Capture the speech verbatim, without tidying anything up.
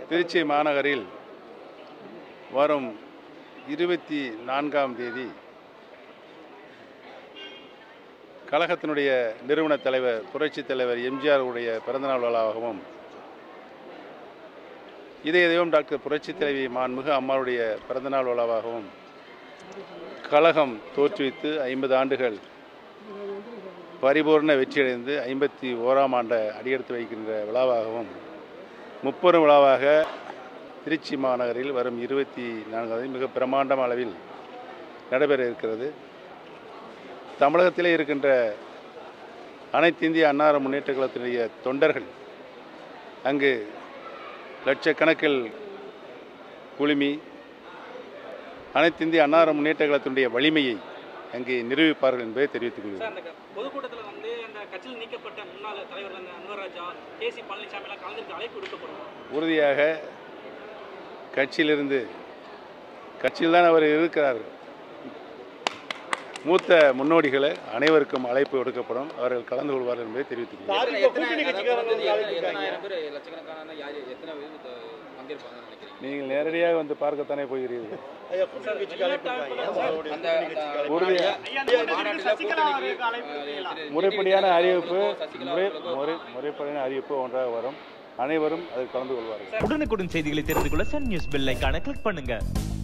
திருச்சி மாநகரில் வரும் இருபத்தி நான்காம் தேதி கழகத்தினுடைய நிறுவன தலைவர் புரட்சித் தலைவர் எம்ஜிஆர் உடைய பிறந்தநாள் விழாவாகவும் இதய தெய்வம் டாக்டர் புரட்சித் தலைவி மாண்புமிகு அம்மாவுடைய பிறந்தநாள் விழாவாகவும் கழகம் தோற்றுவித்து ஐம்பது ஆண்டுகள் பரிபூர்ண வெற்றியடைந்து ஐம்பத்தி ஓராம் ஆண்டை அடியெடுத்து வைக்கின்ற விழாவாகவும் முப்பெரும் விழாவாக திருச்சி மாநகரில் வரும் இருபத்தி நான்காவது மிக பிரமாண்டம் அளவில் நடைபெற இருக்கிறது. தமிழகத்திலே இருக்கின்ற அனைத்து இந்திய அண்ணா முன்னேற்ற கழகத்தினுடைய தொண்டர்கள் அங்கு லட்சக்கணக்கில் குழுமி அனைத்து இந்திய அண்ணா முன்னேற்ற கழகத்தினுடைய வலிமையை அங்கே நிரூபிப்பார்கள் என்பதை தெரிவித்துக் கொள்கிறேன். பொதுக்கூட்டத்தில் வந்து அந்த கட்சியில் நீக்கப்பட்ட முன்னாள் தலைவர் அன்வர்ராஜா, கே சி பழனிசாமி எல்லாம் கலந்துட்டு அழைப்பு விடுக்கப்படும். உறுதியாக கட்சியிலிருந்து கட்சியில் தான் அவர் இருக்கிறார். மூத்த முன்னோடிகளை அனைவருக்கும் அழைப்பு விடுக்கப்படும், அவர்கள் கலந்து கொள்வார்கள் என்பதை தெரிவித்துக் நீங்கள் நேரடியாக வந்து பார்க்கத்தானே போகிறீர்கள். முறைப்படியான அறிவிப்பு முறைப்படியான அறிவிப்பு ஒன்றாக வரும். அனைவரும் அதில் கலந்து கொள்வார்கள். உடனுக்குடன் செய்திகளை தெரிந்து கொள்ள சன் நியூஸ் பெல் ஐகானை கிளிக் பண்ணுங்க.